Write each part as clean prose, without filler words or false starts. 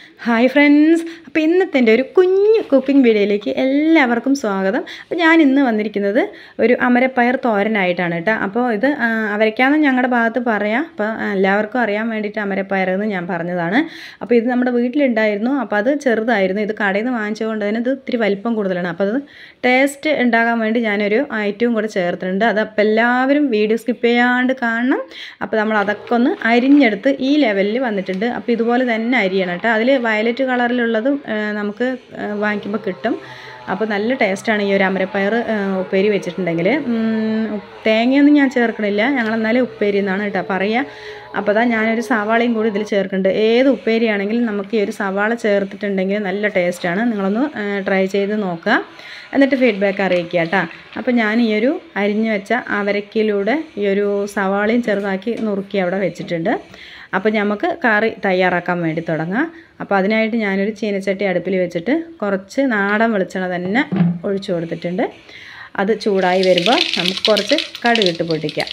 Hi friends, അപ്പോൾ ഇന്നത്തെ എൻ്റെ ഒരു കുഞ്ഞു കുക്കിംഗ് വീഡിയോയിലേക്ക് എല്ലാവർക്കും സ്വാഗതം. അപ്പോൾ ഞാൻ ഇന്ന് വന്നിരിക്കുന്നത് ഒരു അമരപ്പയർ തോരനായിട്ടാണ് കേട്ടോ. അപ്പോൾ ഇത് അവരയ്ക്കാന്ന് ഞങ്ങളുടെ ഭാഗത്ത് പറയാം. അപ്പോൾ എല്ലാവർക്കും അറിയാൻ വേണ്ടിയിട്ട് അമരപ്പയർ എന്ന് ഞാൻ പറഞ്ഞതാണ്. അപ്പോൾ ഇത് നമ്മുടെ വീട്ടിലുണ്ടായിരുന്നു. അപ്പോൾ അത് ചെറുതായിരുന്നു. ഇത് കടയിൽ നിന്ന് വാങ്ങിച്ചുകൊണ്ട് തന്നെ ഇത് ഇത്തിരി വലിപ്പം കൂടുതലാണ്. അപ്പോൾ അത് ടേസ്റ്റ് ഉണ്ടാകാൻ വേണ്ടി ഞാനൊരു ഐറ്റവും കൂടെ ചേർത്തിട്ടുണ്ട്. അത് അപ്പോൾ എല്ലാവരും വീഡിയോ സ്കിപ്പ് ചെയ്യാണ്ട് കാണണം. അപ്പോൾ നമ്മൾ അതൊക്കെ ഒന്ന് അരിഞ്ഞെടുത്ത് ഈ ലെവലിൽ വന്നിട്ടുണ്ട്. അപ്പോൾ ഇതുപോലെ തന്നെ അരിയണം കേട്ടോ. അതിൽ വയലറ്റ് കളറിലുള്ളതും നമുക്ക് വാങ്ങിക്കുമ്പോൾ കിട്ടും. അപ്പോൾ നല്ല ടേസ്റ്റാണ് ഈ ഒരു അമരപ്പയർ ഉപ്പേരി വെച്ചിട്ടുണ്ടെങ്കിൽ. തേങ്ങയൊന്നും ഞാൻ ചേർക്കണില്ല, ഞങ്ങളെന്നാലും ഉപ്പേരി എന്നാണ് കേട്ടോ പറയുക. അപ്പോൾ ഞാനൊരു സവാളയും കൂടി ഇതിൽ ചേർക്കുന്നുണ്ട്. ഏത് ഉപ്പേരിയാണെങ്കിലും നമുക്ക് ഈ ഒരു സവാള ചേർത്തിട്ടുണ്ടെങ്കിൽ നല്ല ടേസ്റ്റാണ്. നിങ്ങളൊന്ന് ട്രൈ ചെയ്ത് നോക്കുക, എന്നിട്ട് ഫീഡ്ബാക്ക് അറിയിക്കുക കേട്ടോ. അപ്പോൾ ഞാൻ ഈ ഒരു അരിഞ്ഞു വെച്ച അവരക്കിലൂടെ ഈ ഒരു സവാളയും ചെറുതാക്കി നുറുക്കി അവിടെ വെച്ചിട്ടുണ്ട്. അപ്പോൾ നമുക്ക് കറി തയ്യാറാക്കാൻ വേണ്ടി തുടങ്ങാം. അപ്പോൾ അതിനായിട്ട് ഞാനൊരു ചീനച്ചട്ടി അടുപ്പിൽ വെച്ചിട്ട് കുറച്ച് നാടൻ വെളിച്ചെണ്ണ തന്നെ ഒഴിച്ചു കൊടുത്തിട്ടുണ്ട്. അത് ചൂടായി വരുമ്പോൾ നമുക്ക് കുറച്ച് കടുകിട്ട് പൊട്ടിക്കാം.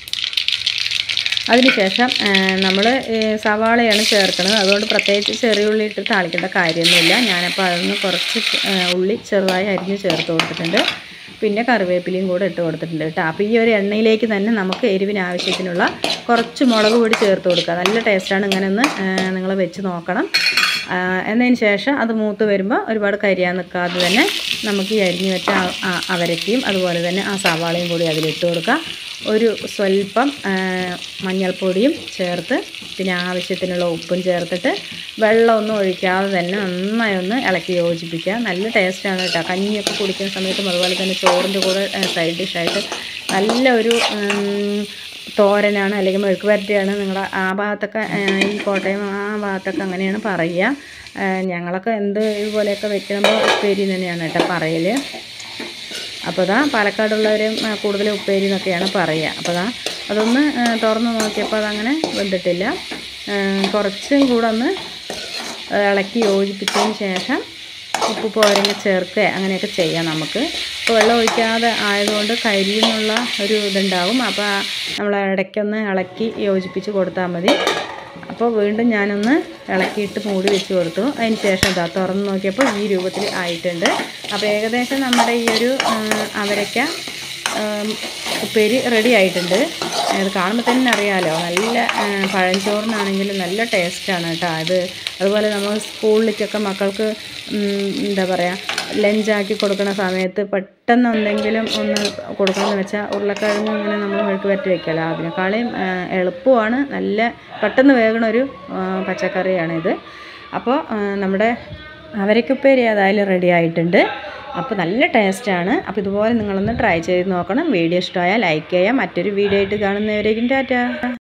അതിനുശേഷം നമ്മൾ സവാളയാണ് ചേർക്കുന്നത്. അതുകൊണ്ട് പ്രത്യേകിച്ച് ചെറിയ ഉള്ളി ഇട്ട് താളിക്കേണ്ട കാര്യമൊന്നുമില്ല. ഞാനപ്പോൾ അതൊന്ന് കുറച്ച് ഉള്ളി ചെറുതായി അരിഞ്ഞ് ചേർത്ത് കൊടുത്തിട്ടുണ്ട്. പിന്നെ കറിവേപ്പിലയും കൂടെ ഇട്ട് കൊടുത്തിട്ടുണ്ട് കേട്ടോ. അപ്പോൾ ഈ ഒരു എണ്ണയിലേക്ക് തന്നെ നമുക്ക് എരിവിന് ആവശ്യത്തിനുള്ള കുറച്ച് മുളക് പൊടി ചേർത്ത് കൊടുക്കുക. നല്ല ടേസ്റ്റാണ്. ഇങ്ങനെ ഒന്ന് നിങ്ങൾ വെച്ച് നോക്കണം. എന്നതിന് ശേഷം അത് മൂത്ത് വരുമ്പോൾ ഒരുപാട് കരിയാൻ നിൽക്കാതെ തന്നെ നമുക്ക് ഈ അരിഞ്ഞ് വെച്ച അവരക്കയും അതുപോലെ തന്നെ ആ സവാളയും കൂടി അതിലിട്ട് കൊടുക്കുക. ഒരു സ്വല്പം മഞ്ഞൾപ്പൊടിയും ചേർത്ത് പിന്നെ ആവശ്യത്തിനുള്ള ഉപ്പും ചേർത്തിട്ട് വെള്ളമൊന്നും ഒഴിക്കാതെ തന്നെ നന്നായി ഒന്ന് ഇളക്കി യോജിപ്പിക്കുക. നല്ല ടേസ്റ്റാണ് കേട്ടോ. കഞ്ഞിയൊക്കെ കുടിക്കുന്ന സമയത്തും അതുപോലെ തന്നെ ചോറിൻ്റെ കൂടെ സൈഡ് ഡിഷായിട്ട് നല്ല ഒരു തോരനാണ്, അല്ലെങ്കിൽ മെഴുക്ക് വരട്ടിയാണ്. നിങ്ങളുടെ ആ ഭാഗത്തൊക്കെ ഈ കോട്ടയം ആ ഭാഗത്തൊക്കെ അങ്ങനെയാണ് പറയുക. ഞങ്ങളൊക്കെ ഇതുപോലെയൊക്കെ വെക്കുമ്പോൾ ഉപ്പേരി തന്നെയാണ് കേട്ടോ പറയൽ. അപ്പോൾ പാലക്കാടുള്ളവർ കൂടുതൽ ഉപ്പേരി എന്നൊക്കെയാണ് പറയുക. അപ്പോൾ അതൊന്ന് തുറന്ന് നോക്കിയപ്പോൾ അതങ്ങനെ വെന്തിട്ടില്ല. കുറച്ചും കൂടെ ഒന്ന് ഇളക്കി യോജിപ്പിച്ചതിന് ശേഷം ഉപ്പ് പോരങ്ങ ചേർക്കുക, അങ്ങനെയൊക്കെ ചെയ്യാം നമുക്ക്. ഇപ്പോൾ വെള്ളം ഒഴിക്കാതെ ആയതുകൊണ്ട് കരിയെന്നുള്ള ഒരു ഇതുണ്ടാവും. അപ്പോൾ നമ്മൾ ഇടയ്ക്കൊന്ന് ഇളക്കി യോജിപ്പിച്ച് കൊടുത്താൽ മതി. അപ്പോൾ വീണ്ടും ഞാനൊന്ന് ഇളക്കിയിട്ട് മൂടി വെച്ച് കൊടുത്തു. അതിന് ശേഷം തുറന്ന് നോക്കിയപ്പോൾ ഈ രൂപത്തിൽ ആയിട്ടുണ്ട്. അപ്പോൾ ഏകദേശം നമ്മുടെ ഈ ഒരു അവരയ്ക്ക ഉപ്പേരി റെഡി ആയിട്ടുണ്ട്. അത് കാണുമ്പോൾ തന്നെ അറിയാമല്ലോ, നല്ല പഴഞ്ചോറിനാണെങ്കിലും നല്ല ടേസ്റ്റാണ് കേട്ടോ. അതുപോലെ നമ്മൾ സ്കൂളിലേക്കൊക്കെ മക്കൾക്ക് എന്താ പറയുക ലഞ്ചാക്കി കൊടുക്കുന്ന സമയത്ത് പെട്ടെന്ന് എന്തെങ്കിലും ഒന്ന് കൊടുക്കണമെന്ന് വെച്ചാൽ ഉരുളക്കിഴങ്ങ് ഇങ്ങനെ നമ്മൾ മെഴുക്ക് വരട്ടി വെക്കല്ലോ, അതിനേക്കാളും എളുപ്പമാണ്. നല്ല പെട്ടെന്ന് വേകണ ഒരു പച്ചക്കറിയാണിത്. അപ്പോൾ നമ്മുടെ അവരയ്ക്കുപ്പേരി ഏതായാലും റെഡി ആയിട്ടുണ്ട്. അപ്പോൾ നല്ല ടേസ്റ്റാണ്. അപ്പോൾ ഇതുപോലെ നിങ്ങളൊന്ന് ട്രൈ ചെയ്ത് നോക്കണം. വീഡിയോ ഇഷ്ടമായാൽ ലൈക്ക് ചെയ്യാം. മറ്റൊരു വീഡിയോ ആയിട്ട് കാണുന്നവരേക്കും ടാറ്റാ.